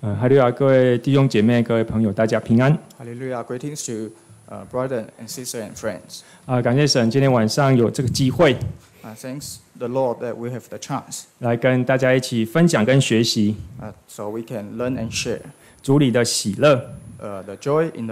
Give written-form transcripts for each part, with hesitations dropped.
哈利路亚，各位弟兄姐妹、各位朋友，大家平安。 Hallelujah! Greetings to brother and sister and friends. 感谢神，今天晚上有这个机会， Thanks the Lord that we have the chance. 来跟大家一起分享跟学习 So we can learn and share 主里的喜乐。 the joy in the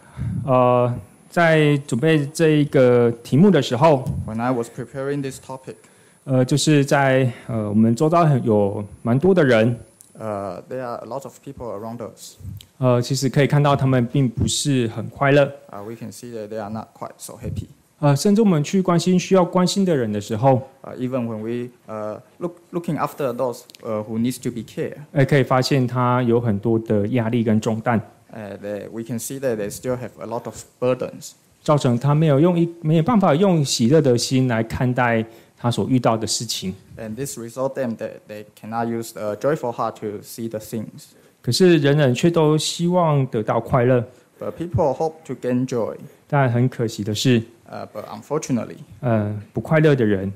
Lord. 在准备这一个题目的时候， When I was preparing this topic, 就是在我们周遭有蛮多的人， there are a lot of people around us. 其实可以看到他们并不是很快乐。 We can see that they are not quite so happy. 甚至我们去关心需要关心的人的时候， Even when we looking after those who needs to be cared, 可以发现他有很多的压力跟重担， we can see that they still have a lot of burdens. 造成他没有办法用喜乐的心来看待他所遇到的事情。 And this result them that they cannot use a joyful heart to see the things. 可是人人却都希望得到快乐， But people hope to gain joy. 但很可惜的是， But unfortunately, 不快乐的人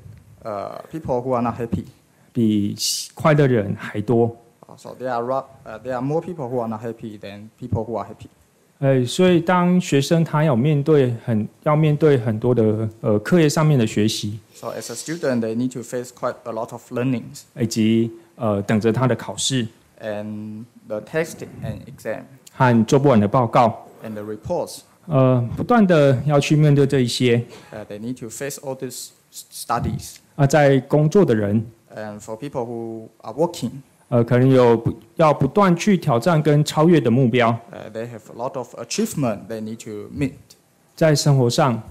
people who are not happy. 比快乐的人还多。 So there are more people who are not happy than people who are happy. 所以当学生他要面对很多的课业上面的学习， So as a student, they need to face quite a lot of learnings 以及等着他的考试 and the testing and exam 和做不完的报告， and the reports. 不断的要去面对这一些。 They need to face all these studies. 在工作的人， And for people who are working, 可能要不断去挑战跟超越的目标。 they have a lot of achievement they need to meet 在生活上，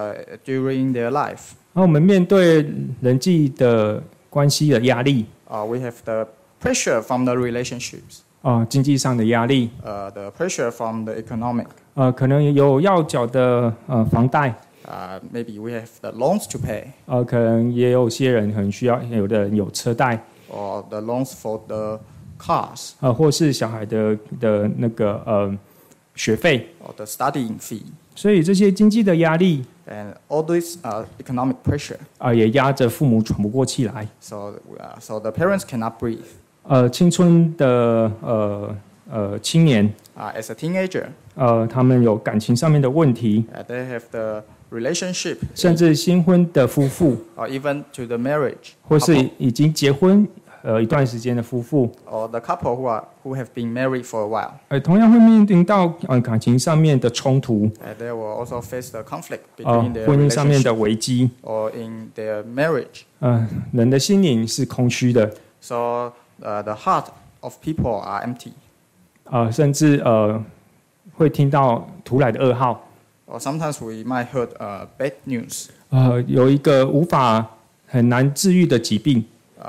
during their life. 我们面对人际的关系的压力， We have the pressure from the relationships, 经济上的压力， the pressure from the economic. 可能有要缴的房贷， Maybe we have the loans to pay, 可能也有些人可能需要，有的人有车贷， or the loans for the cars, 或是小孩的那个学费。 or the studying fee. 所以这些经济的压力， And all this economic pressure. 也压着父母喘不过气来。 So the parents cannot breathe. 青春的青年， As a teenager, 他们有感情上面的问题， they have the relationship, 甚至新婚的夫妇， or even to the marriage, 或是 couple, 已经结婚一段时间的夫妇， or the couple who have been married for a while. 同样会面临到感情上面的冲突， They will also face the conflict between their 婚姻上面的 relationship 危机。 or in their marriage. 人的心灵是空虚的， So the heart of people are empty. 甚至会听到突来的噩耗， Or sometimes we might heard bad news. 有一个很难治愈的疾病，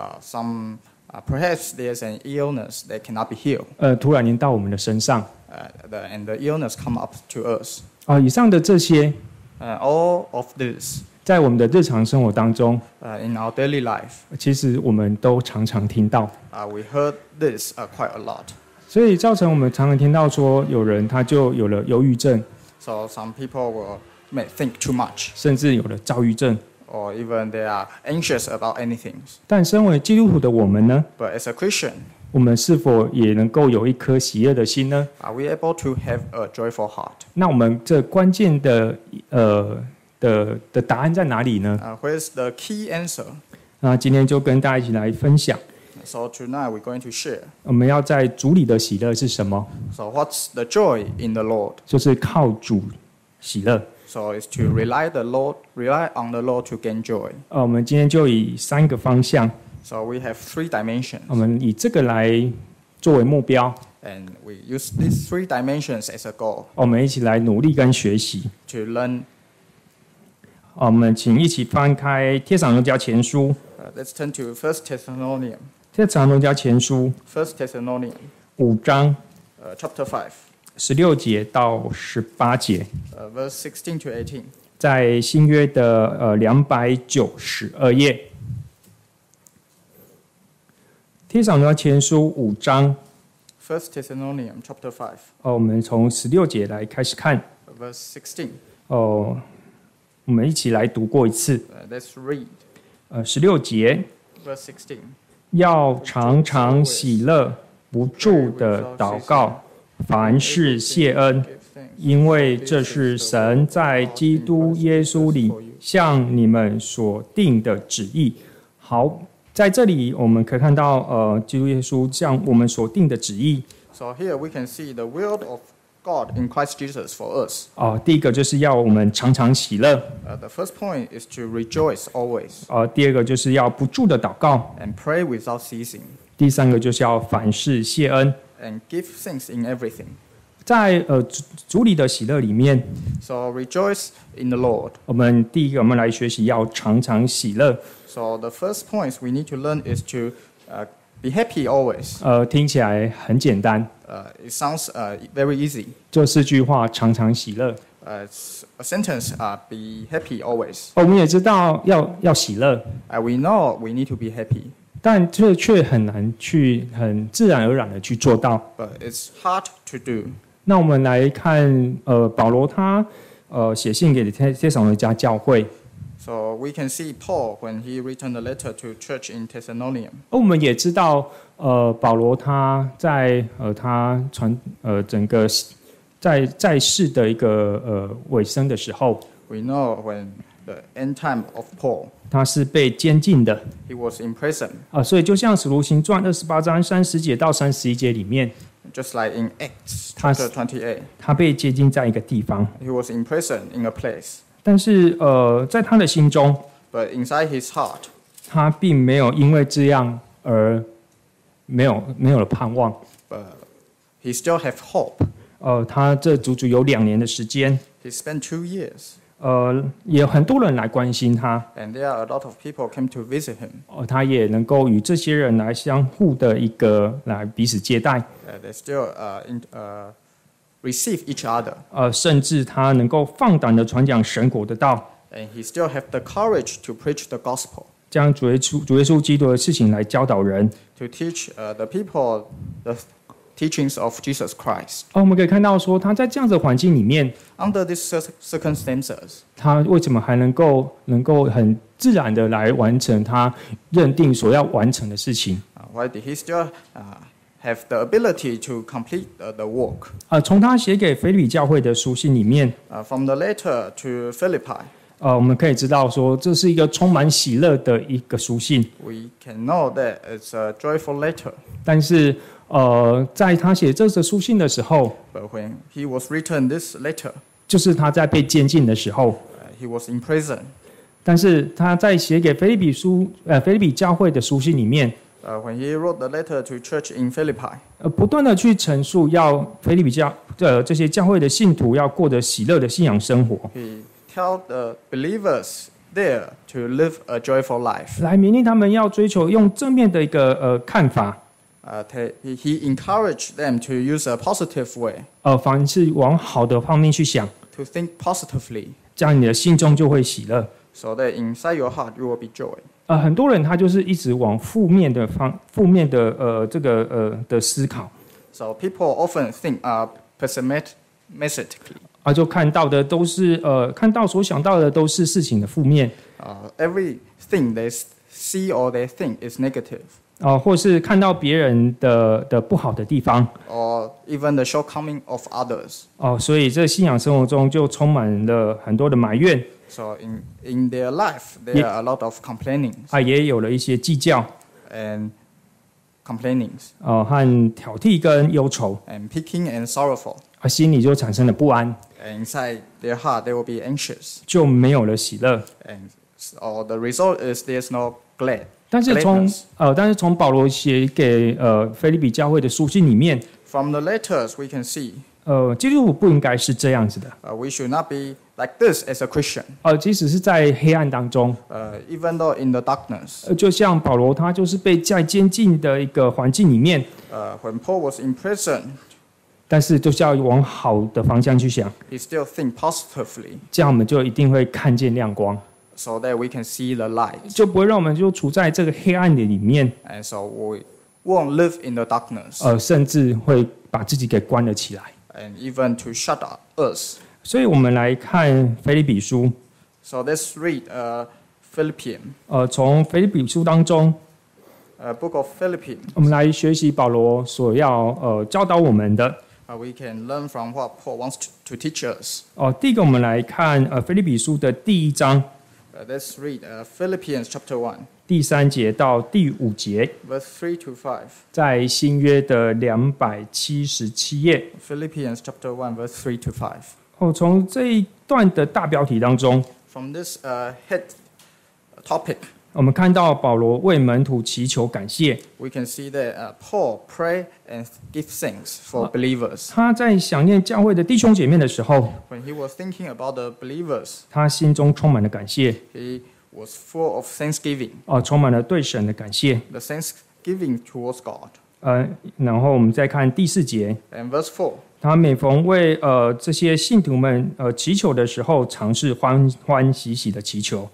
Perhaps there's an illness that cannot be healed. 突然临到我们的身上。 And the illness come up to us. 以上的这些， All of this 在我们的日常生活当中， in our daily life, 其实我们都常常听到， we heard this quite a lot. 所以造成我们常常听到说，有人他就有了忧郁症， So some people may think too much, 甚至有了躁郁症。 or even they are anxious about anything. 但身为基督徒的我们呢， But as a Christian, 我们是否也能够有一颗喜悦的心呢？ are we able to have a joyful heart? 那我们这关键的答案在哪里呢？ Where's the key answer? 那今天就跟大家一起来分享， So tonight we're going to share. 我们要在主里的喜乐是什么？ So what's the joy in the Lord? 就是靠主喜乐。 So it's to rely on the Lord to gain joy. 我们今天就以3个方向， So we have 3 dimensions. 我们以这个来作为目标， And we use these 3 dimensions as a goal 我们一起来努力跟学习。 to learn. 我们请一起翻开《帖撒罗尼迦前书》， Let's turn to 1 Thessalonians. 《帖撒罗尼迦前书》 1 Thessalonians 5章 chapter 5, 16节到18节， verse 16 to 18. 在新约的292页，《帖撒罗尼迦前书》5章 1 Thessalonians chapter 5, 我们从16节来开始看。 verse 16. 我们一起来读过一次。 Let's read 16节， verse 16. 要常常喜乐， 不住的祷告，凡事谢恩，因为这是神在基督耶稣里向你们所定的旨意。好，在这里我们可以看到，基督耶稣向我们所定的旨意。 So here we can see the will of God in Christ Jesus for us. 第一个就是要我们常常喜乐。 The first point is to rejoice always. 第二个就是要不住的祷告。 And pray without ceasing. 第三个就是要凡事谢恩。 And give thanks in everything. 在主里的喜乐里面 ，So rejoice in the Lord. 我们第一个，我们来学习要常常喜乐。 So the first point we need to learn is to be happy always. 听起来很简单。 It sounds very easy. 这4句话，常常喜乐。 It's a sentence. Be happy always. 我们也知道要喜乐。 We know we need to be happy. 但这却很难去很自然而然的去做到。 But it's hard to do. 那我们来看，保罗他写信给帖撒罗尼迦教会。 So we can see Paul when he written a letter to church in Thessalonian. 我们也知道，保罗他在他整个在世的一个尾声的时候 We know when the end time of Paul. 他是被监禁的。 He was in prison. 所以就像《使徒行传》28章30节到31节里面。 Just like in Acts chapter 28, 他被监禁在一个地方。 He was in prison in a place. 但是在他的心中 But inside his heart, 他并没有因为这样而没有了盼望。 But he still have hope. 他这足足有2年的时间。 He spent 2 years. 也有很多人来关心他。 And there are a lot of people came to visit him. 他也能够与这些人来相互的一个来彼此接待。 They still receive each other. 甚至他能够放胆的传讲神国的道。 And he still have the courage to preach the gospel. 将主耶稣基督的事情来教导人。 To teach the people the teachings of Jesus Christ. 我们可以看到说，他在这样的环境里面 ，Under these circumstances, 他为什么还能够很自然的来完成他认定所要完成的事情？ Why did he still have the ability to complete the work? 从他写给腓立比教会的书信里面 From the letter to Philippi, 我们可以知道说，这是一个充满喜乐的一个书信。 We can know that it's a joyful letter. 但是在他写这则书信的时候 But when he was written this letter, 就是他在被监禁的时候 he was in prison. 但是他在写给腓立比教会的书信里面 When he wrote the letter to church in Philippi, 不断的去陈述要腓立比这些教会的信徒要过得喜乐的信仰生活， he told the believers there to live a joyful life. 来勉励他们要追求用正面的一个看法。 He encouraged them to use a positive way. 凡是往好的方面去想， To think positively, 这样你的心中就会喜乐。 so that inside your heart you will be joy. 很多人他就是一直往负面的的思考。 So people often think pessimistically. 就看到的都是看到所想到的都是事情的负面。 Everything they see or they think is negative. 或是看到别人的不好的地方。 Or even the shortcoming of others. 所以这信仰生活中就充满了很多的埋怨。 So in their life, there are a lot of complainings. 也有了一些计较 And complainings. 和挑剔跟忧愁 And picking and sorrowful. 心里就产生了不安 And inside their heart, they will be anxious. 就没有了喜乐 Or the result is there's no glad. 但是从保罗写给腓立比教会的书信里面 From the letters we can see. 基督徒不应该是这样子的 We should not be like this as a Christian. 即使是在黑暗当中 Even though in the darkness. 就像保罗他就是被在监禁的一个环境里面 When Paul was in prison, 但是就是要往好的方向去想 he still think positively. 这样我们就一定会看见亮光 So that we can see the light. 就不会让我们就处在这个黑暗的里面 And so we won't live in the darkness. 甚至会把自己给关了起来 And even to shut us. 所以我们来看腓立比书 So let's read Philippians. 从腓立比书当中 book of Philippians. 我们来学习保罗所要教导我们的。 We can learn from what Paul wants to teach us. 第一个我们来看腓立比书的第1章。 Let's read Philippians chapter 1. 第3节到第5节， Verse 3 to 5. 在新约的277页。 Philippians chapter 1, verse 3 to 5. 从这一段的大标题当中， From this head topic, 我们看到保罗为门徒祈求感谢。 we can see that Paul pray and give thanks for believers. 他在想念教会的弟兄姐妹的时候， When he was thinking about the believers, 他心中充满了感谢， he was full of thanksgiving. 充满了对神的感谢。 The thanksgiving towards God. 然后我们再看第4节， And verse 4. 他每逢为这些信徒们祈求的时候，常是欢欢喜喜的祈求。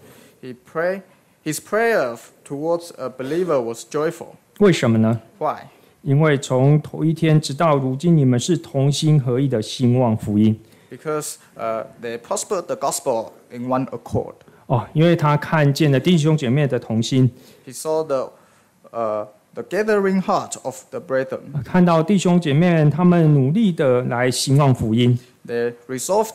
His prayer towards a believer was joyful. 为什么呢？ Why? 因为从头一天直到如今，你们是同心合意的兴旺福音。 Because they prospered the gospel in one accord. 因为他看见了弟兄姐妹的同心， He saw the gathering heart of the brethren. 看到弟兄姐妹他们努力的来兴旺福音。 They resolved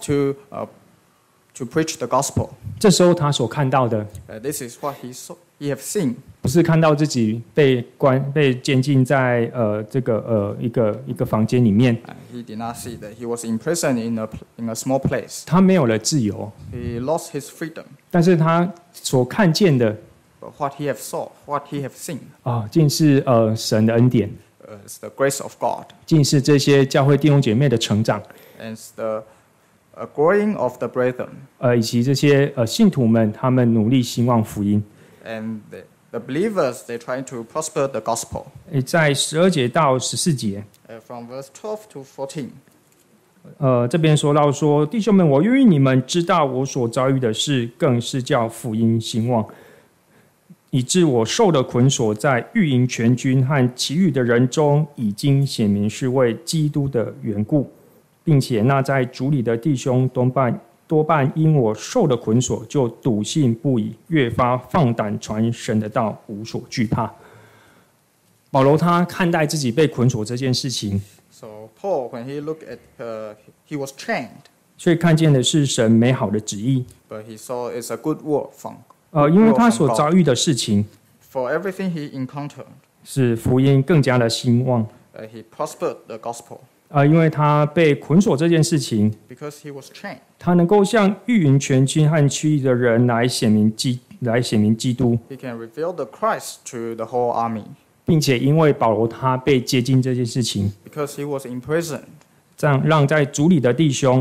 to preach the gospel. 这时候他所看到的， This is what he have seen. 不是看到自己被监禁在一个房间里面， He did not see that he was imprisoned in a small place. 他没有了自由， He lost his freedom. 但是他所看见的 But what he have saw, what he have seen, 竟是神的恩典， is the grace of God, 竟是这些教会弟兄姐妹的成长， and it's the growing of the brethren, 以及这些信徒们他们努力兴旺福音。 and the believers they trying to prosper the gospel. 在12节到14节， From verse 12 to 这边说到说，弟兄们，我愿意你们知道我所遭遇的事，更是叫福音兴旺，以致我受的捆锁，在御营全军和其余的人中，已经显明是为基督的缘故，并且那在主里的弟兄多半因我受的捆锁，就笃信不疑，越发放胆传神的道，无所惧怕。保罗他看待自己被捆锁这件事情， So Paul, when he looked at, he was chained, 所以看见的是神美好的旨意。 but he saw it's a good word from 因为他所遭遇的事情， For everything he encountered, 使福音更加的兴旺。 he prospered the gospel 因为他被捆锁这件事情， because he was chained. 他能够向御营全军和其余的人来显明基督， He can reveal the Christ to the whole army 并且因为保罗他被接近这件事情， because he was imprisoned. 这样让在主里的弟兄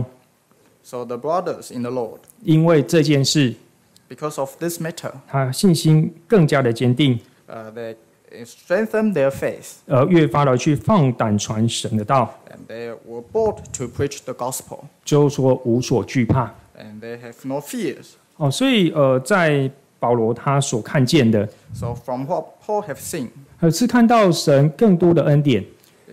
So the brothers in the Lord, 因为这件事， because of this matter, 他信心更加的坚定， they strengthened their faith 而越发的去放胆传神的道， and they were bold to preach the gospel 就是说无所惧怕。 and they have no fears. 所以在保罗他所看见的， So from what Paul have seen, 是看到神更多的恩典，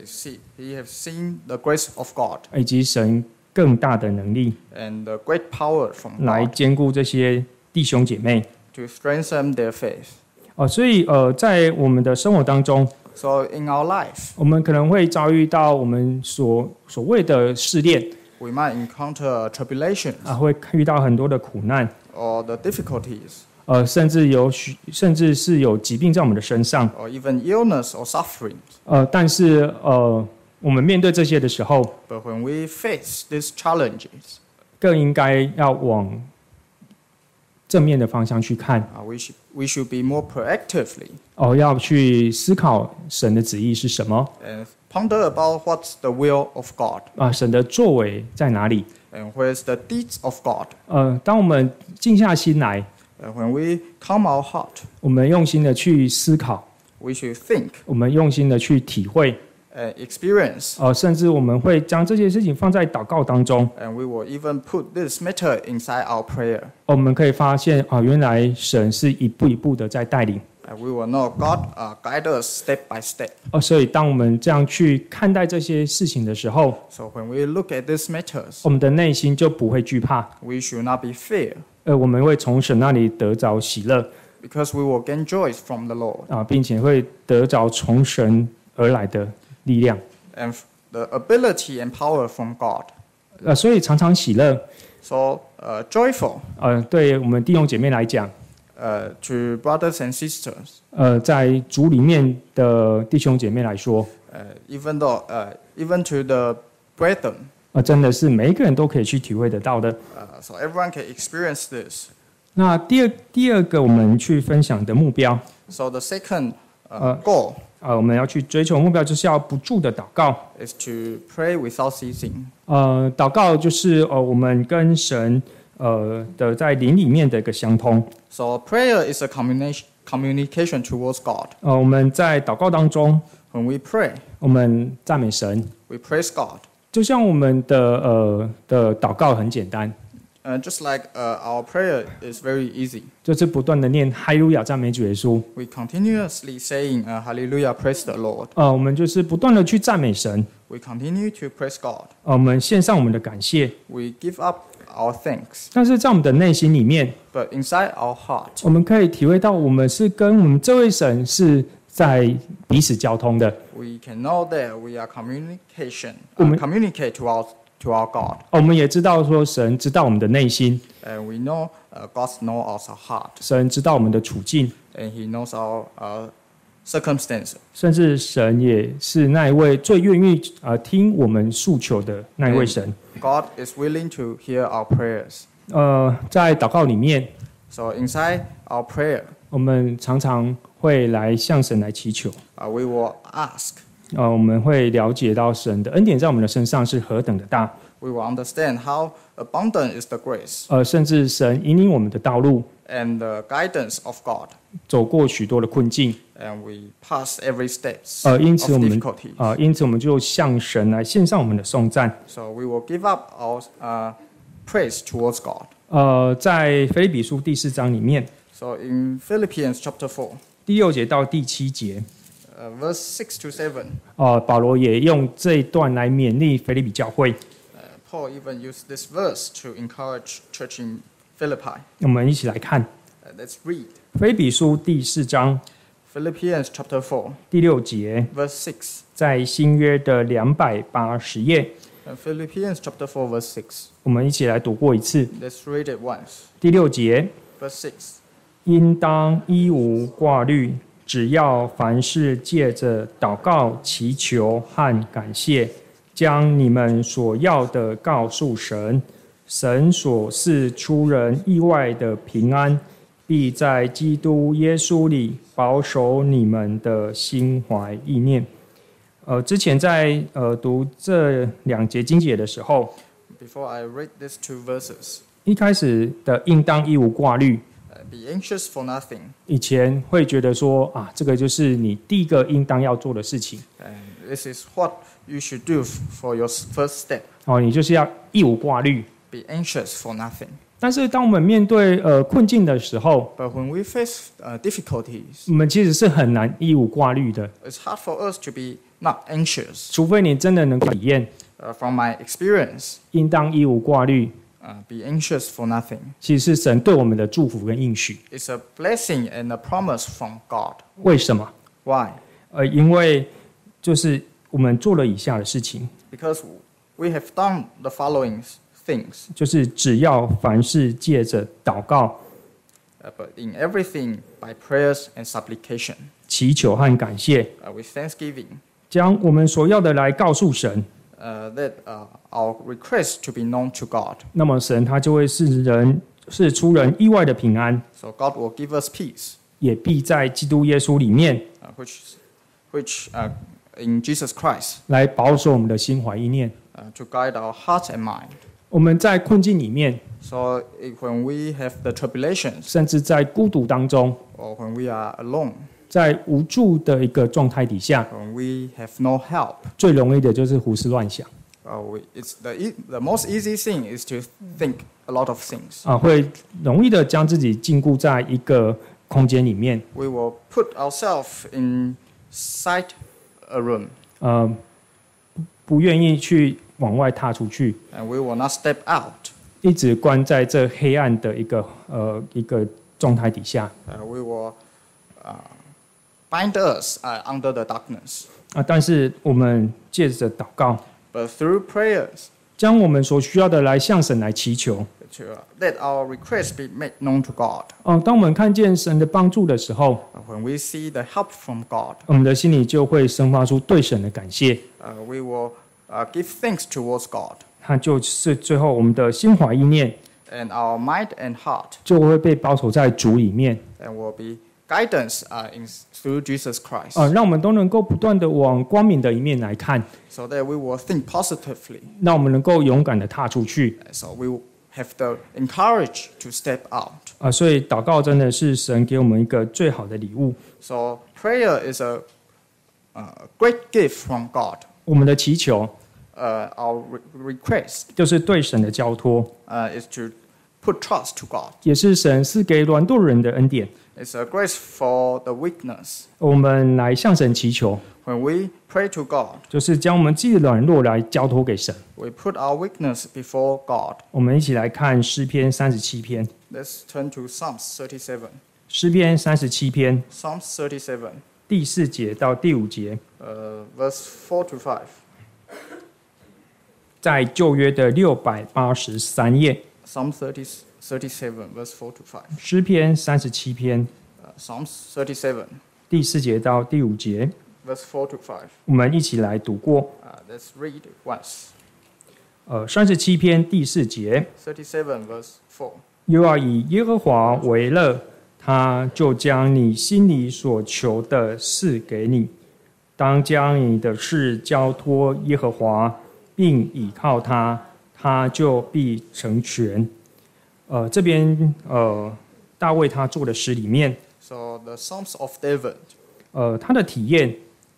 he have seen the grace of God 以及神更大的能力， and the great power from 来 God 兼顾这些弟兄姐妹。 to strengthen their faith. 所以在我们的生活当中， So in our life, 我们可能会遭遇到我们所谓的试炼， we might encounter tribulations 会遇到很多的苦难， or the difficulties 甚至是有疾病在我们的身上， or even illness or suffering. 但是我们面对这些的时候， But when we face these challenges, 更应该要往正面的方向去看， we should be more proactively 要去思考神的旨意是什么， and ponder about what's the will of God 神的作为在哪里。 and where's the deeds of God. 当我们静下心来， When we calm our heart, 我们用心的去思考， we should think 我们用心的去体会， and experience, 甚至我们会将这些事情放在祷告当中， and we will even put this matter inside our prayer. 我们可以发现原来神是一步一步的在带领。 And we will know God guide us step by step. 所以当我们这样去看待这些事情的时候， So when we look at these matters, 我们的内心就不会惧怕， we should not be fear. 我们会从神那里得着喜乐， because we will gain joy from the Lord 并且会得着从神而来的力量。 and the ability and power from God. 所以常常喜乐， So joyful 对我们弟兄姐妹来讲， to brothers and sisters. 在主里面的弟兄姐妹来说， Even to the brethren. 真的是每一个人都可以去体会得到的。 So everyone can experience this. 那第二个我们去分享的目标， So the second goal 我们要去追求的目标就是要不住的祷告。 is to pray without ceasing. 祷告就是我们跟神的在灵里面的一个相通。 So prayer is a communication towards God. 我们在祷告当中， When we pray, 我们赞美神， we praise God. 就像我们的祷告很简单， Just like our prayer is very easy. 就是不断的念哈利路亚赞美主耶稣。 We continuously saying Hallelujah, praise the Lord. 我们就是不断的去赞美神。 We continue to praise God. 我们献上我们的感谢。 We give up our thanks. 但是在我们的内心里面， But inside our heart, 我们可以体会到我们是跟我们这位神是在彼此交通的。 we can know that we are communicate to our God. 我们也知道说神知道我们的内心， And we know God knows our heart. 神知道我们的处境， And He knows our circumstances. 甚至神也是那一位最愿意听我们诉求的那一位神。 God is willing to hear our prayers. 在祷告里面， So inside our prayer, 我们常常会来向神来祈求。 we will ask. 我们会了解到神的恩典在我们的身上是何等的大。 We will understand how abundant is the grace 甚至神引领我们的道路， and the guidance of God. 走过许多的困境。 And we pass every steps of 因此我们 difficulty. 因此我们就向神来献上我们的颂赞。 So we will give up our praise towards God. 在腓立比书第4章里面， So in Philippians chapter 4, 第6节到第7节， verse 6 to 7, 保罗也用这一段来勉励腓立比教会。 Paul even used this verse to encourage church in Philippi. 我们一起来看 Let's read 腓立比书第4章 Philippians chapter 4, 第6节， verse 6. 在新约的280页， Philippians chapter 4, verse 6. 我们一起来读过一次。 Let's read it once. 第6节， Verse 6. 应当一无挂虑，只要凡事借着祷告、祈求和感谢，将你们所要的告诉神，神所是出人意外的平安，必在基督耶稣里保守你们的心怀意念。之前在读这2节经节的时候， Before I read these two verses, 一开始的应当一无挂虑， be anxious for nothing. 以前会觉得说这个就是你第一个应当要做的事情。 And this is what you should do for your first step. 你就是要一无挂虑。 Be anxious for nothing. 但是当我们面对困境的时候， But when we face difficulties, 我们其实是很难一无挂虑的， it's hard for us to be not anxious. 除非你真的能够体验 From my experience, 应当一无挂虑， be anxious for nothing. 其实是神对我们的祝福跟应许。 It's a blessing and a promise from God. 为什么？ Why? 因为就是我们做了以下的事情， Because we have done the following things. 就是只要凡事借着祷告、 But in everything by prayers and supplication, 祈求和感谢， with thanksgiving, 将我们所要的来告诉神， that our request to be known to God. 那么神他就会是出人意外的平安， So God will give us peace, 也必在基督耶稣里面 which in Jesus Christ, 来保守我们的心怀意念。 to guide our heart and mind. 我们在困境里面， So when we have the tribulations, 甚至在孤独当中， or when we are alone, 在無助的一個狀態底下， when we have no help, 最容易的就是胡思亂想 it's the most easy thing is to think a lot of things. 會容易的將自己禁錮在一個空間裡面 We will put ourselves inside a room, 不願意去往外踏出去， and we will not step out. 一直關在這黑暗的一個状态底下。 we will bind us under the darkness. 但是我们借着祷告， But through prayers, 将我们所需要的来向神来祈求。 to let our requests be made known to God. 当我们看见神的帮助的时候， When we see the help from God, 我们的心里就会生发出对神的感谢。 we will give thanks towards God. 它就是最后我们的心怀意念 And our mind and heart 就会被保守在主里面。 and will be guidance through Jesus Christ. 让我们都能够不断的往光明的一面来看， So that we will think positively. 让我们能够勇敢的踏出去。 So we will have the encourage to step out. 所以祷告真的是神给我们一个最好的礼物。 So prayer is a great gift from God. 我们的祈求 Our request 就是对神的交托， is to put trust to God. 也是神赐给软弱人的恩典。 It's a grace for the weakness. 我们来向神祈求， When we pray to God, 就是将我们自己的软弱来交托给神。 we put our weakness before God. 我们一起来看诗篇37篇， Let's turn to Psalms 37. 诗篇37篇 Psalms 37, 第4节到第5节， verse 4 to 5. 在旧约的683页， Psalm 37, verse 4 to 5. 诗篇37篇 Psalms 37, 第4节到第5节， verse 4 to 5. 我们一起来读过。 Let's read it once. 37篇第4节， 37, verse 4. 又要以耶和华为乐，他就将你心里所求的事给你。当将你的事交托耶和华，并倚靠他，他就必成全。这边大卫他做的诗里面， So the Psalms of David, 他的体验，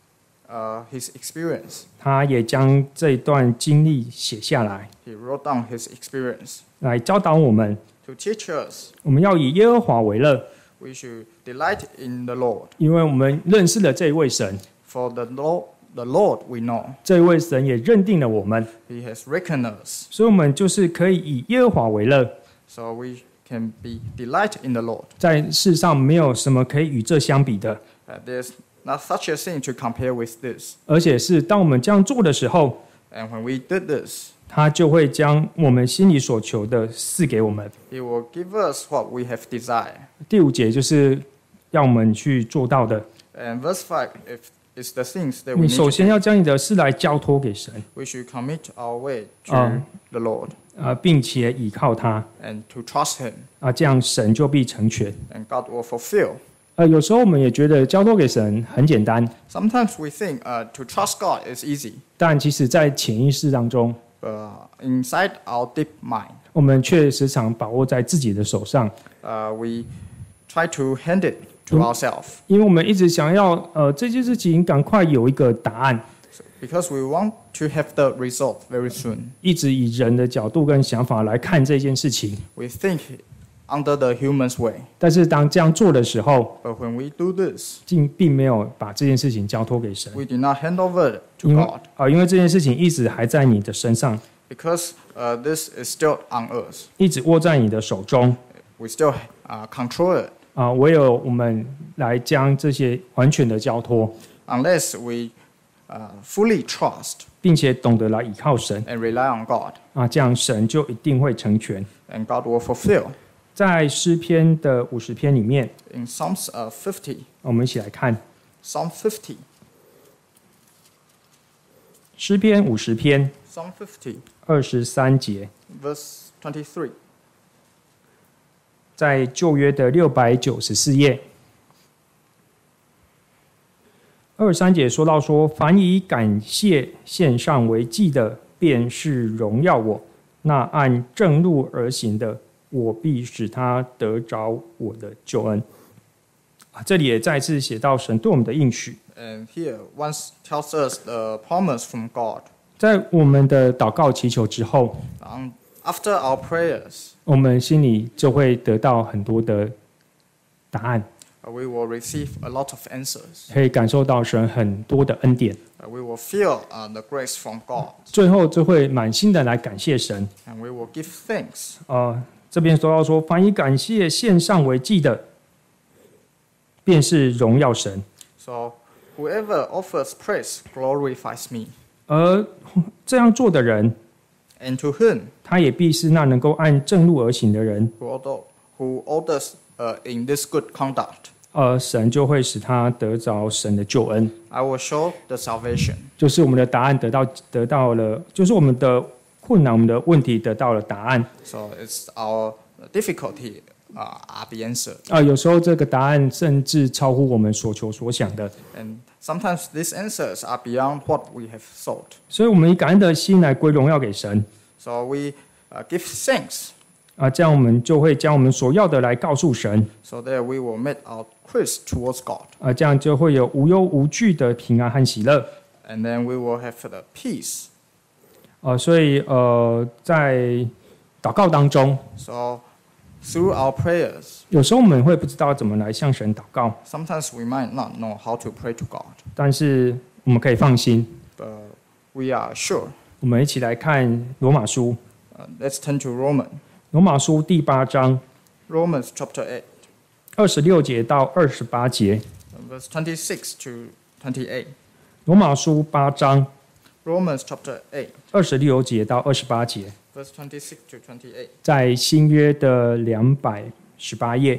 his experience. 他也将这一段经历写下来， He wrote down his experience 来教导我们， to teach us 我们要以耶和华为乐， we should delight in the Lord. 因为我们认识了这一位神， For the Lord we know. 这一位神也认定了我们， He has reckoned us. 所以我们就是可以以耶和华为乐。 So we can be delight in the Lord. 在世上没有什么可以与这相比的， There's not such a thing to compare with this. 而且是当我们这样做的时候， And when we did this, 他就会将我们心里所求的赐给我们。 He will give us what we have desired. 第5节就是让我们去做到的。 And verse 5 is the things that we 你 need 首 to 先要将你的事来交托给神， We should commit our way to the Lord 并且倚靠他， and to trust Him. 这样神就必成全。 And God will fulfill. 有时候我们也觉得交托给神很简单， Sometimes we think to trust God is easy. 但其实在潜意识当中， Inside our deep mind, 我们却时常把握在自己的手上， we try to hand it to ourselves 因为我们一直想要这件事情赶快有一个答案， because we want to have the result very soon. 一直以人的角度跟想法来看这件事情。 We think under the human's way. 但是当这样做的时候， But when we do this, 并没有把这件事情交托给神， we do not hand over to 因为 God 因为这件事情一直还在你的身上， because this is still on us. 一直握在你的手中。 We still control it 唯有我们来将这些完全的交托， unless we fully trust 并且懂得来依靠神 and rely on God, 这样神就一定会成全。 and God will fulfill. 在诗篇的50篇里面， In Psalms 50, 我们一起来看 Psalm 50, 诗篇50篇 Psalm 50, 23节， verse 23. 在旧约的694页23节说到说，凡以感谢献上为祭的，便是荣耀我；那按正路而行的，我必使他得着我的救恩。这里也再次写到神对我们的应许。 And here once tells us the promise from God. 在我们的祷告祈求之后， After our prayers, 我们心里就会得到很多的答案， we will receive a lot of answers. 可以感受到神很多的恩典， We will feel the grace from God, 最后就会满心的来感谢神。 and we will give thanks. 这边说到说，凡以感谢献上为祭的，便是荣耀神。 So whoever offers praise glorifies me. 而这样做的人， And to whom 他也必是那能够按正路而行的人。 who orders in this good conduct, 神就会使他得着神的救恩， I will show the salvation. 就是我们的答案得到了，就是我们的困难、我们的问题得到了答案。 So it's our difficulty are the answer. 有时候这个答案甚至超乎我们所求所想的， And sometimes these answers are beyond what we have sought. 所以我们以感恩的心来归荣耀给神。 So we give thanks, 这样我们就会将我们所要的来告诉神， so that we will make our request towards God. 这样就会有无忧无惧的平安和喜乐。 And then we will have the peace. 所以在祷告当中， So through our prayers, 有时候我们会不知道怎么来向神祷告， sometimes we might not know how to pray to God, 但是我们可以放心。 but we are sure. 我们一起来看罗马书， Let's turn to Romans. 罗马书第8章 Romans chapter 26节到28节。 8, verse 26 to 28. 罗马书8章 Romans chapter 8, 26节到28节， verse 26 to 28. 在新约的218页。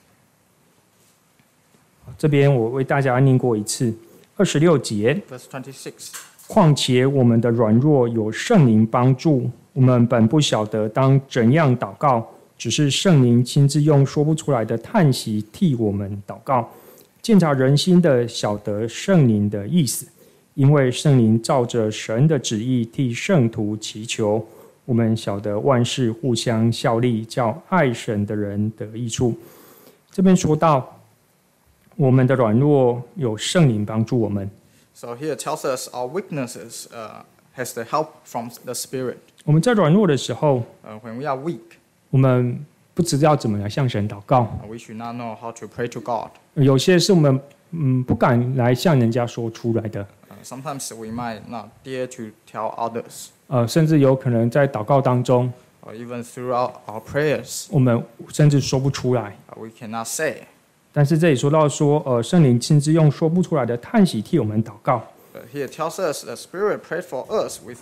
这边我为大家念过一次26节。 Verse 26. 况且我们的软弱有圣灵帮助，我们本不晓得当怎样祷告，只是圣灵亲自用说不出来的叹息替我们祷告。鉴察人心的晓得圣灵的意思，因为圣灵照着神的旨意替圣徒祈求。我们晓得万事互相效力，叫爱神的人得益处。这边说到我们的软弱有圣灵帮助我们。 So here it tells us our weaknesses has the help from the Spirit. 我们在软弱的时候， When we are weak, 我们不知道怎么来向神祷告。 we should not know how to pray to God. 有些是我们不敢来向人家说出来的。 Sometimes we might not dare to tell others. 甚至有可能在祷告当中， Or even throughout our prayers, 我们甚至说不出来。 we cannot say. 但是这里说到说，圣灵亲自用说不出来的叹息替我们祷告。 But here it tells us the Spirit prayed for us with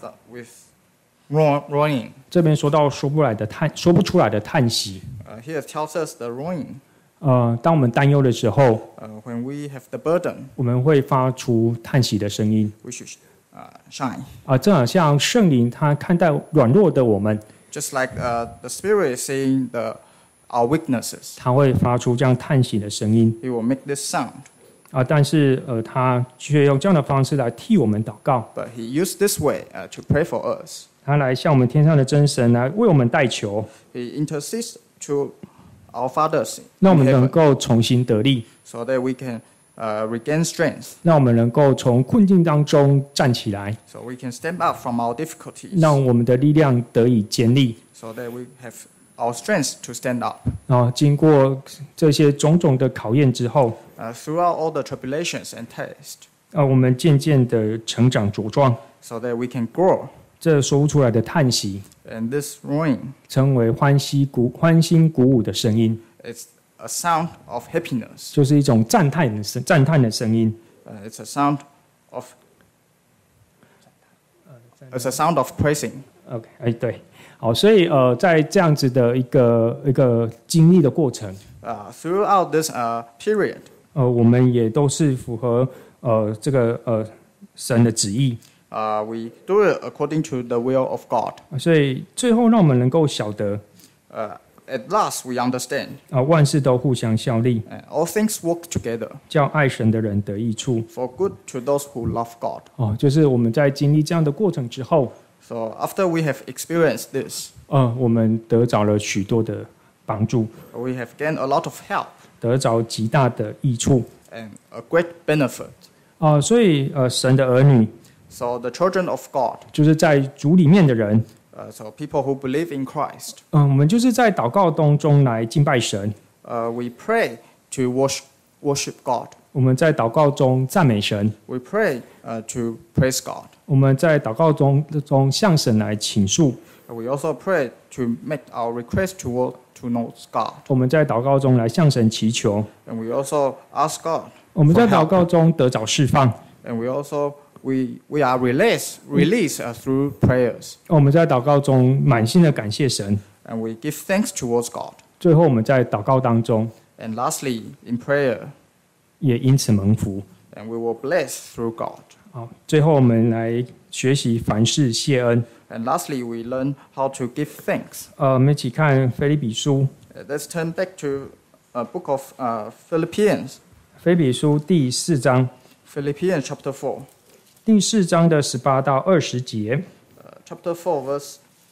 groaning. 这边说到说不出来的叹息。 Here it tells us the groaning. 当我们担忧的时候， When we have the burden, 我们会发出叹息的声音。 we should shine. 正好像圣灵他看待软弱的我们， Just like the Spirit is seeing our weaknesses, 他会发出这样叹息的声音。 He will make this sound. 但是他却用这样的方式来替我们祷告， But He used this way to pray for us. 他来向我们天上的真神来为我们代求， He intercedes to our fathers 让我 in 们能 heaven, 够重新得力， so that we can regain strength, 让我们能够从困境当中站起来， so we can stand up from our difficulties, 让我们的力量得以坚立。 so that we have our strength to stand up. 经过这些种种的考验之后， Throughout all the tribulations and tests, 我们渐渐的成长茁壮， so that we can grow. 这说不出来的叹息， And this roaring, 成为欢欣鼓舞的声音， it's a sound of happiness. 就是一种赞叹的声音。 It's a sound of praising. OK， 对，好，所以在这样子的一个经历的过程， Throughout this period, 我们也都是符合这个神的旨意， we do it according to the will of God. 所以最后让我们能够晓得， At last, we understand 万事都互相效力， all things work together 叫爱神的人得益处。 for good to those who love God. 就是我们在经历这样的过程之后， So after we have experienced this, 我们得着了许多的帮助， we have gained a lot of help 得着极大的益处。 and a great benefit. 所以神的儿女 So the children of God, 就是在主里面的人， so people who believe in Christ, 我们就是在祷告当中来敬拜神， we pray to worship God. 我们在祷告中赞美神， We pray to praise God. 我们在祷告中向神来倾诉， We also pray to make our request towards God. 我们在祷告中来向神祈求， And we also ask God 我们 for 在祷 help. 告中得着释放， And we also we are released through prayers. 我们在祷告中满心的感谢神。 And we give thanks towards God. 最后，我们在祷告当中 And lastly, in prayer, 也因此蒙福。 and we will bless through God. 好，最后我们来学习凡事谢恩。 And lastly, we learn how to give thanks. 我们一起看腓立比书， Let's turn back to a book of Philippians. 腓立比书第4章， Philippians chapter 4. 第4章的18到20节。 Chapter 4, verse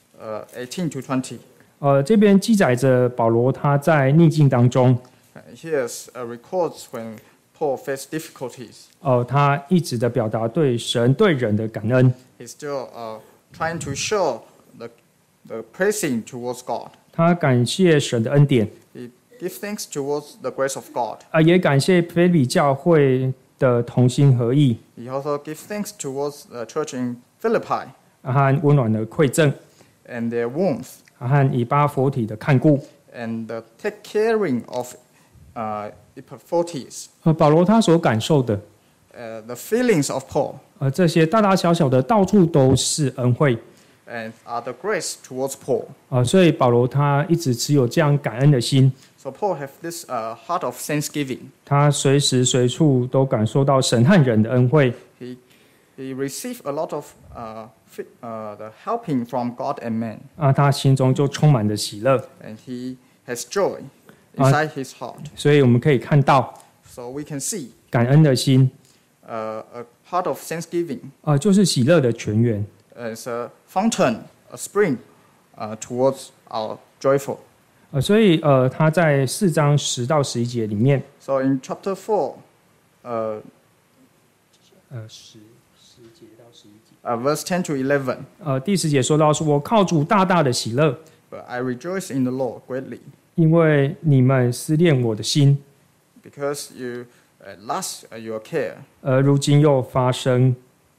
18 to 20. 这边记载着保罗他在逆境当中， Here's records when Paul faced difficulties. 他一直的表达对神对人的感恩， He's still trying to show the praising towards God. 他感谢神的恩典， He gives thanks towards the grace of God. 也感谢腓立比教会的同心合意 He also gives thanks towards the church in Philippi 和温暖的馈赠， and their warmth 和以巴弗提的看顾。 and the take caring of Epaphroditus. 保罗他所感受的， The feelings of Paul 这些大大小小的，到处都是恩惠。 and are the grace towards Paul. 所以保罗他一直持有这样感恩的心， So Paul have this heart of thanksgiving. 他随时随处都感受到神和人的恩惠。 He received a lot of the helping from God and man. 他心中就充满了喜乐。 And he has joy inside his heart. 所以我们可以看到， So we can see 感恩的心， a heart of thanksgiving 就是喜乐的泉源。 as a fountain, a spring towards our joyful. 所以他在4章10到11节里面， So in chapter 4, 10节到11节， verse 10 to 11, 第10节说到说，我靠主大大的喜乐， but I rejoice in the Lord greatly, 因为你们思念我的心， because you last your care, 如今又发生，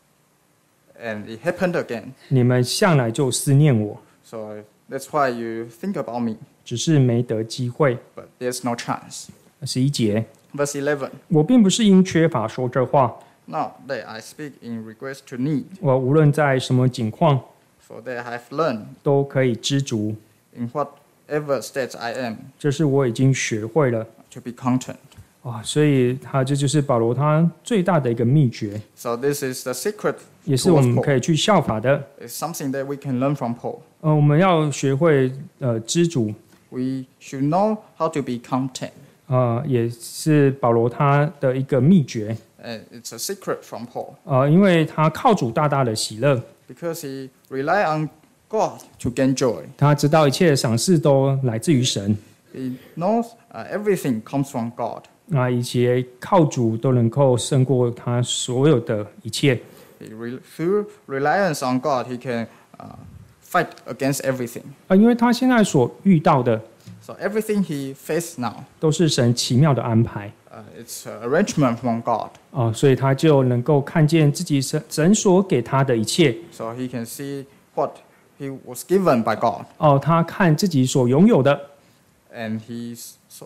and it happened again. 你们向来就思念我， So that's why you think about me, 只是没得机会。 but there's no chance. 11节， Verse 11, 我并不是因缺乏说这话， Not that I speak in request to need, 我无论在什么境况， for that I have learned 都可以知足， in whatever state I am 这是我已经学会了。 to be content. 所以这就是保罗他最大的一个秘诀， So this is the secret 也是我 towards 们可 Paul. 以去效法的。 It's something that we can learn from Paul. 我们要学会知足， We should know how to be content. 也是保罗他的一个秘诀。 And it's a secret from Paul 因为他靠主大大的喜乐， because he rely on God to gain joy. 他知道一切的赏赐都来自于神， He knows everything comes from God. 一切靠主都能够胜过他所有的一切。 Through reliance on God, he can fight against everything. 因为他现在所遇到的 So everything he faces now, 都是神奇妙的安排， it's arrangement from God. 所以他就能够看见自己神所给他的一切。 So he can see what he was given by God. 他看自己所拥有的， And he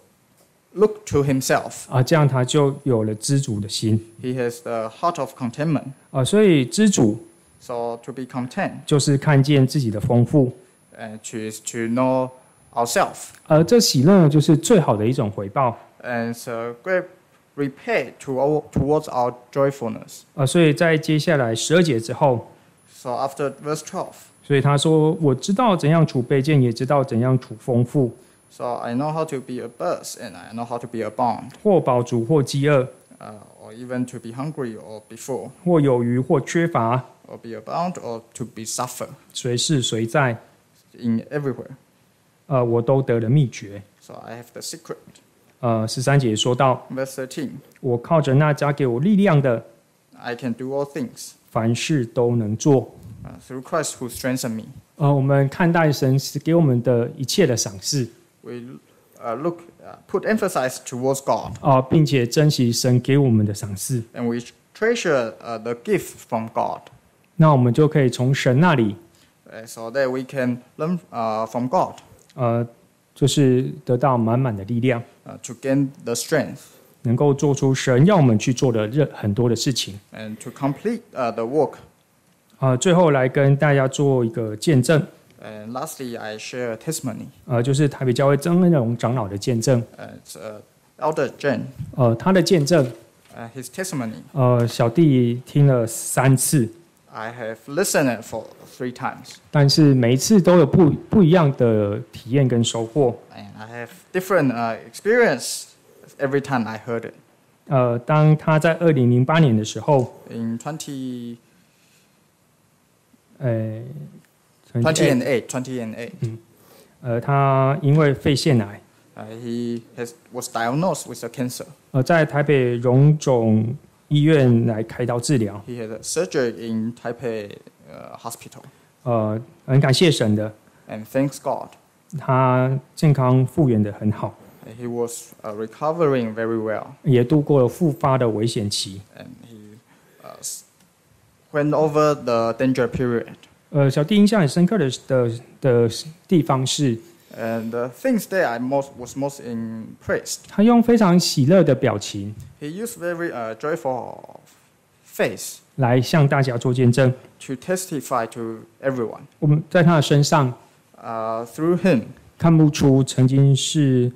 look to himself. 这样他就有了知足的心。 He has the heart of contentment. 所以知足 So to be content 就是看见自己的丰富， and to know ourselves. 这喜乐就是最好的一种回报。 And it's a great repay towards our joyfulness. 所以在接下来12节之后， So after verse 12, 所以他说：“我知道怎样处卑贱，也知道怎样处丰富， so I know how to be a burst and I know how to be abound, 或饱足，或饥饿， or even to be hungry or be full, 或有余，或缺乏， or be abound or to be suffer 随是随在， in everywhere. 我都得了秘诀。 So I have the secret. 13节说到： Verse 13, 我靠着那加给我力量的， I can do all things 凡事都能做。 through Christ who strengthens me. 我们看待神是给我们的一切的赏赐， We put emphasis towards God, 并且珍惜神给我们的赏赐， and we treasure the gift from God. 那我们就可以从神那里 so that we can learn from God 就是得到满满的力量， to gain the strength 能够做出神要我们去做的很多的事情。 and to complete the work. 最后来跟大家做一个见证， And lastly, I share a testimony. 就是台北教会曾恩荣长老的见证。 It's Elder Jen. 他的见证， His testimony. 小弟听了3次， I have listened it for 3 times. 但是每一次都有不一样的体验跟收获。 And I have different experience every time I heard it. 当他在2008年的时候， In 2008, 他因为肺腺癌， he was diagnosed with a cancer. 在台北荣总医院来开刀治疗。 He had a surgery in Taipei hospital. 很感谢神的， And thanks God, 他健康复原得很好， he was recovering very well. 也度过了复发的危险期。 And he went over the danger period. 小弟印象很深刻的地方是， And the things that I was most impressed, 他用非常喜乐的表情 he used very joyful face 来向大家做见证。 to testify to everyone. 我们在他的身上 Through him, 看不出曾经是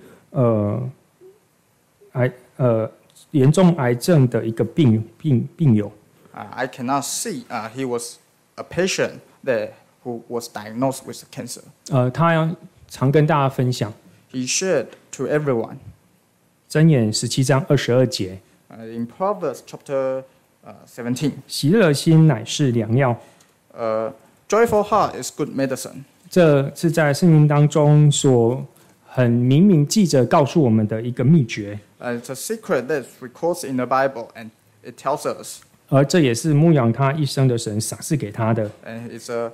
严重癌症的一个病友。 I cannot see he was a patient who was diagnosed with cancer. 他常跟大家分享 He shared to everyone. 箴言17章22节， In Proverbs chapter 17, 喜乐的心乃是良药。 joyful heart is good medicine. 这是在圣经当中所很明明记着告诉我们的一个秘诀， It's a secret that's recorded in the Bible, and it tells us. 而这也是牧养他一生的神赏赐给他的。 And it's a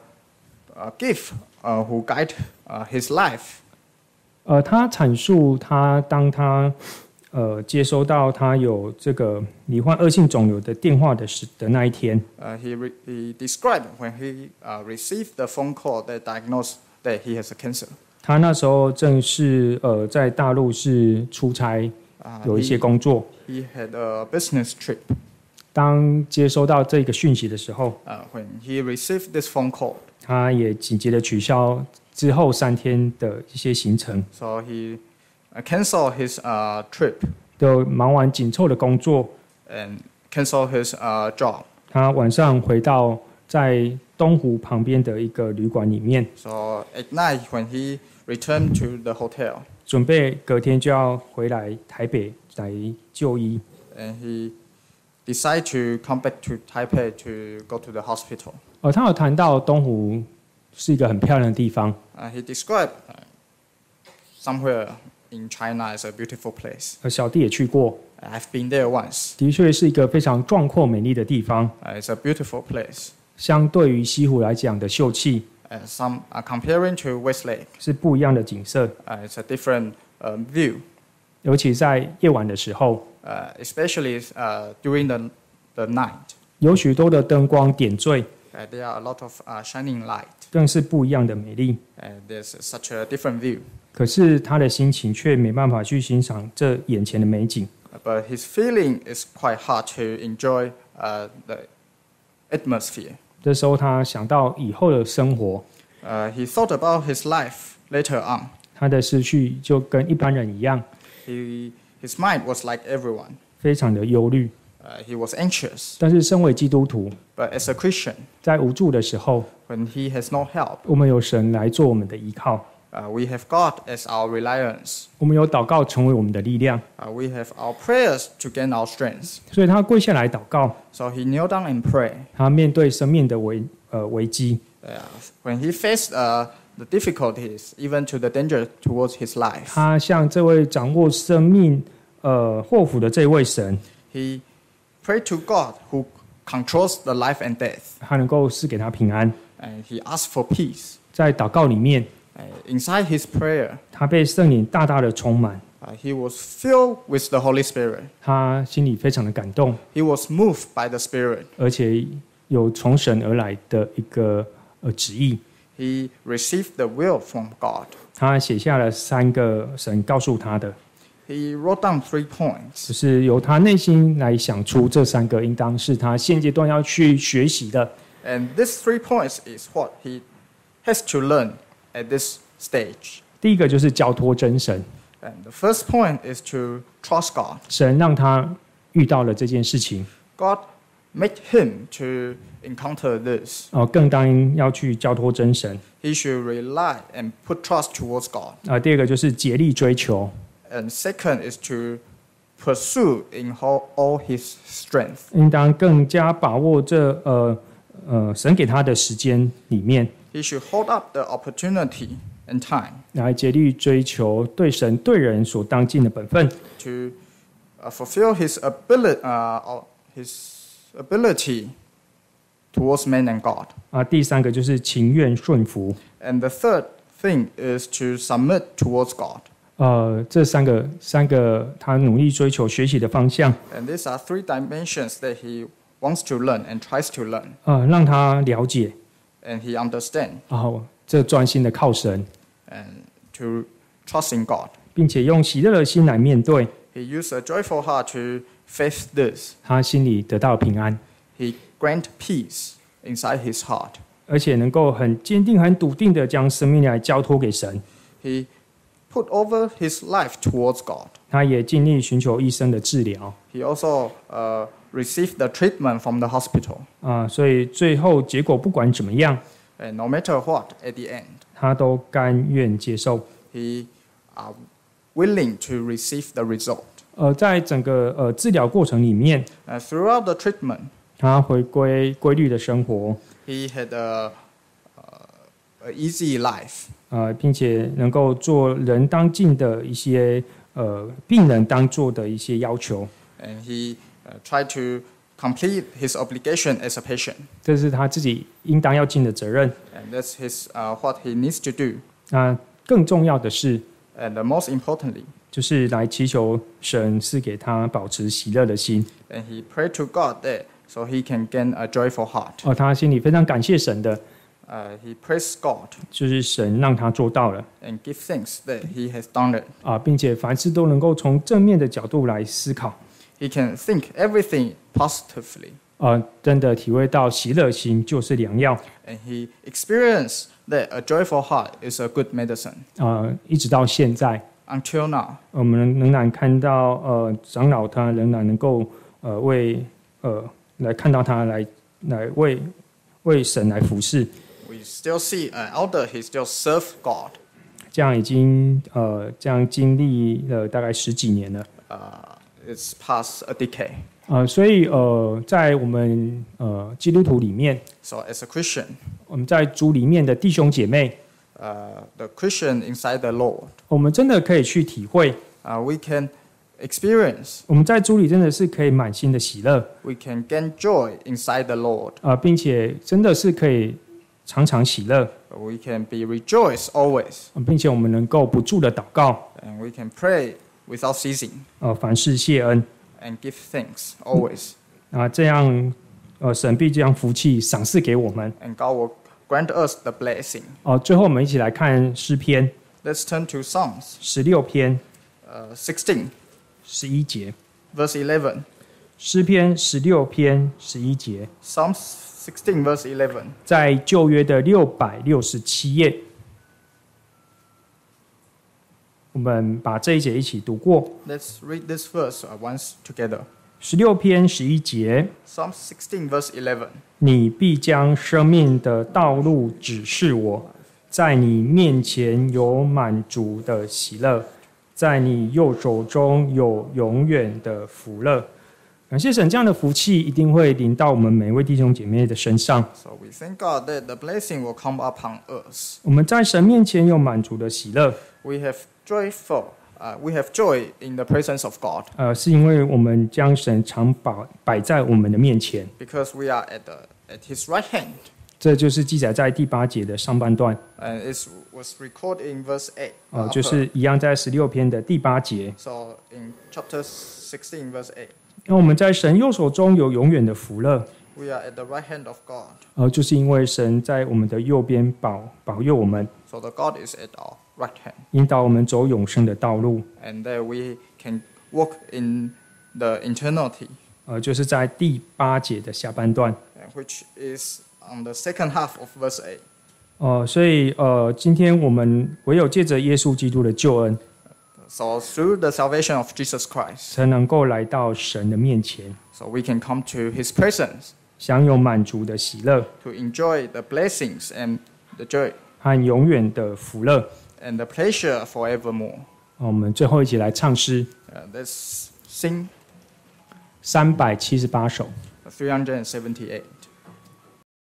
gift who guide his life. 他阐述当他接收到他有这个罹患恶性肿瘤的电话的那一天， He described when he received the phone call that diagnosed that he has a cancer. 他那时候正是在大陆是出差，有一些工作。 He had a business trip. 当接收到这个讯息的时候， When he received this phone call, 他也紧急的取消之后3天的一些行程， so he canceled his trip 都忙完紧凑的工作。 and canceled his job. 他晚上回到在东湖旁边的一个旅馆里面， So at night, when he returned to the hotel, 准备隔天就要回来台北来就医。 and he decided to come back to Taipei to go to the hospital. 他有谈到东湖是一个很漂亮的地方， He described somewhere in China as a beautiful place. 小弟也去过， I've been there once. 的确是一个非常壮阔美丽的地方。 It's a beautiful place. 相对于西湖来讲的秀气， Some are comparing to West Lake. 是不一样的景色， It's a different view, 尤其在夜晚的时候， especially during the night. 有许多的灯光点缀， There are a lot of shining light. 更是不一样的美丽。 There's such a different view. 可是他的心情却没办法去欣赏这眼前的美景。 But his feeling is quite hard to enjoy the atmosphere. 这时候他想到以后的生活， He thought about his life later on. 他的失去就跟一般人一样， His mind was like everyone. 非常的忧虑。 He was anxious. 但是身为基督徒， But as a Christian, 在无助的时候， when he has no help, 我们有神来做我们的依靠， we have God as our reliance. 我们有祷告成为我们的力量。 We have our prayers to gain our strength. 所以他跪下来祷告， So he knelt down and prayed. 他面对生命的危机， When he faced the difficulties, even to the danger towards his life, 他向这位掌握生命祸福的这位神， he prayed to God who controls the life and death. 他能够赐给他平安。 And he asked for peace. 在祷告里面， Inside his prayer, 他被圣灵大大的充满， he was filled with the Holy Spirit. 他心里非常的感动， He was moved by the Spirit. 而且有从神而来的一个旨意。 he received the will from God. 他写下了3个神告诉他的， He wrote down 3 points. 就是由他内心来想出这3个应当是他现阶段要去学习的。 And these 3 points is what he has to learn at this stage. 第一个就是交托真神， And the first point is to trust God. 神让他遇到了这件事情， God made him to encounter this. 更当应要去交托真神。 He should rely and put trust towards God. 第二个就是竭力追求， And second is to pursue in all his strength. 应当更加把握这神给他的时间里面， He should hold up the opportunity and time 来竭力追求对神对人所当尽的本分。 to fulfill his ability towards man and God. 第三个就是情愿顺服。 And the third thing is to submit towards God. 这三个他努力追求学习的方向， And these are 3 dimensions that he wants to learn and tries to learn. 让他了解， And he understands 这专心的靠神， and to trust in God. 并且用喜乐的心来面对， He used a joyful heart to face this. 他心里得到平安， He grant peace inside his heart. 而且能够很坚定、很笃定的将生命来交托给神。 He put over his life towards God. 他也尽力寻求医生的治疗， He also received the treatment from the hospital. 所以最后结果不管怎么样， And no matter what, at the end, 他都甘愿接受。 he willing to receive the result. 在整个治疗过程里面， Throughout the treatment, 他回归规律的生活， he had a easy life. 并且能够做人当尽的一些病人当做的一些要求， And he tried to complete his obligation as a patient. 这是他自己应当要尽的责任。 And that's what he needs to do. 更重要的是， And most importantly, 就是来祈求神赐给他保持喜乐的心。 and he prayed to God that so he can gain a joyful heart. 他心里非常感谢神的， He praised God 就是神让他做到了 and give thanks that he has done it. 并且凡事都能够从正面的角度来思考。 He can think everything positively. 真的体会到喜乐心就是良药。 And he experienced that a joyful heart is a good medicine. 一直到现在， Until now, 我们仍然看到长老他仍然能够来看到他来为神来服侍。 we still see an elder, he still serve God. 这样已经这样经历了大概10几年了。 It's past a decade. 所以在我们基督徒里面， So as a Christian, 我们在主里面的弟兄姐妹， the Christian inside the Lord, 我们真的可以去体会， we can experience, 我们在主里真的是可以满心的喜乐， we can gain joy inside the Lord. 并且真的是可以常常喜乐， We can be rejoiced always, 并且我们能够不住的祷告， and we can pray without ceasing, 凡事谢恩， and give thanks always. 这样神必将福气赏赐给我们。 And God will grant us the blessing. 最后我们一起来看诗篇 Let's turn to Psalms 16篇 16, 11节， verse 11. 诗篇16篇11节， Psalms 16, verse 11. 在旧约的667页，我们把这一节一起读过。 Let's read this verse once together. 16篇11节， Psalm 16, verse 11. 你必将生命的道路指示我，在你面前有满足的喜乐，在你右手中有永远的福乐。感谢神，这样的福气一定会临到我们每一位弟兄姐妹的身上。 So we thank God that the blessing will come upon us. 我们在神面前有满足的喜乐， We have joy in the presence of God 是因为我们将神常摆在我们的面前。 because we are at His right hand. 这就是记载在第8节的上半段， And it was recorded in verse 8. 就是一样在16篇的第8节。 So in chapter 16, verse 8. 那我们在神右手中有永远的福乐， We are at the right hand of God. 就是因为神在我们的右边保佑我们， So the God is at our right hand. 引导我们走永生的道路。 And there we can walk in the eternity. 就是在第8节的下半段。 Which is on the second half of verse 8. 所以今天我们唯有借着耶稣基督的救恩， So through the salvation of Jesus Christ, 才能够来到神的面前， so we can come to His presence 享有满足的喜乐 to enjoy the blessings and the joy 和永远的福乐。 and the pleasure forevermore. 我们最后一起来唱诗 Let's sing 378首。 378.